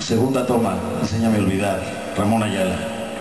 Segunda toma, enséñame a olvidar, Ramón Ayala.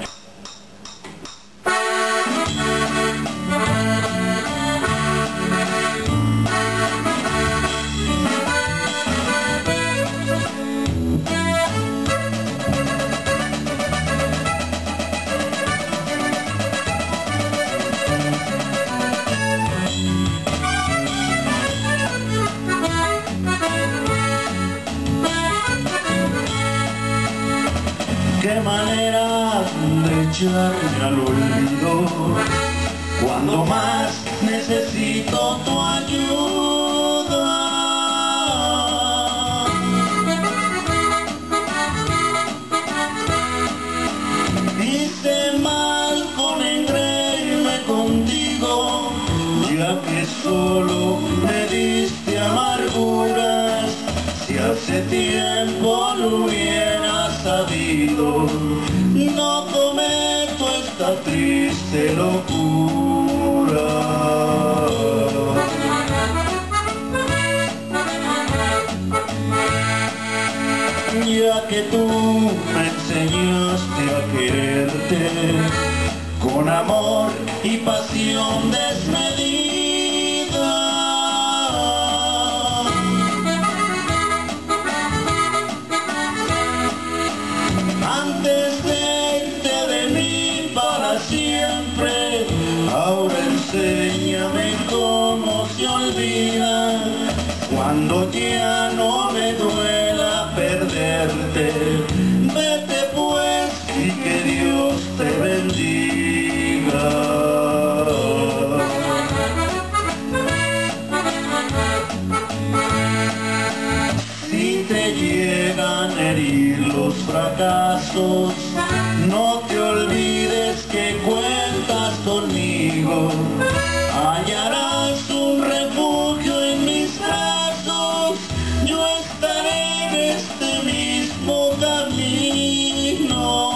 Qué manera de echarme al olvido cuando más necesito tu ayuda. Hice mal con engreírme contigo, ya que solo me diste amarguras. Si hace tiempo lo hubiera sabido, no cometo esta triste locura. Ya que tú me enseñaste a quererte con amor y pasión desmedida, antes de irte de mí para siempre, ahora enséñame cómo se olvida, cuando ya no me duela perderte. Vete pues y que Dios te bendiga. Si te llegan a herir los fracasos, no te olvides que cuentas conmigo. Hallarás un refugio en mis brazos, yo estaré en este mismo camino.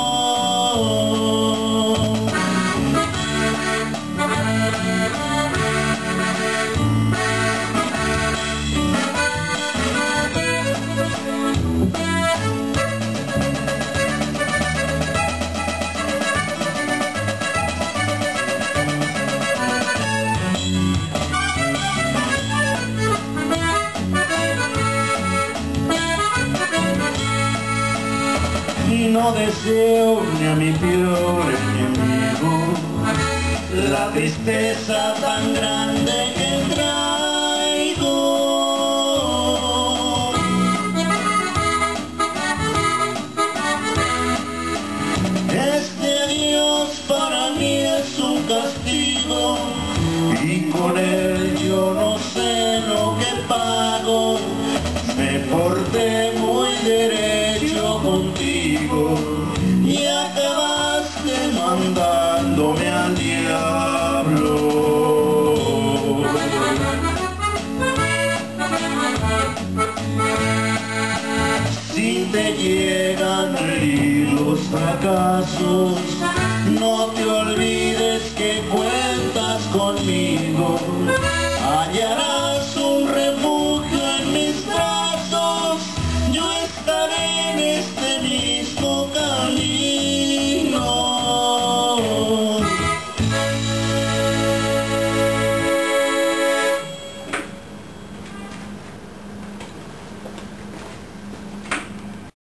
Y no deseo ni a mi peor enemigo la tristeza tan grande que traigo. Este adiós para mí es un castigo y con él yo no sé lo que pago. Me porté muy derecho contigo y acabaste mandándome al diablo. Si te llegan a herir los fracasos, no te olvides que cuentas conmigo.